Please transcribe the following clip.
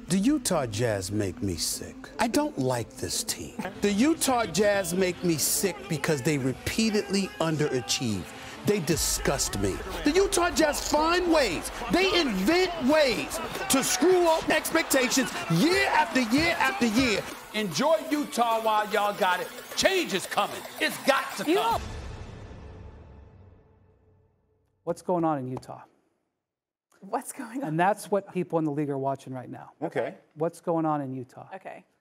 The Utah Jazz make me sick. I don't like this team. The Utah Jazz make me sick because they repeatedly underachieve. They disgust me. The Utah Jazz find ways, they invent ways to screw up expectations year after year after year. Enjoy Utah while y'all got it. Change is coming. It's got to come. What's going on in Utah? What's going on? And that's what people in the league are watching right now. Okay. What's going on in Utah? Okay.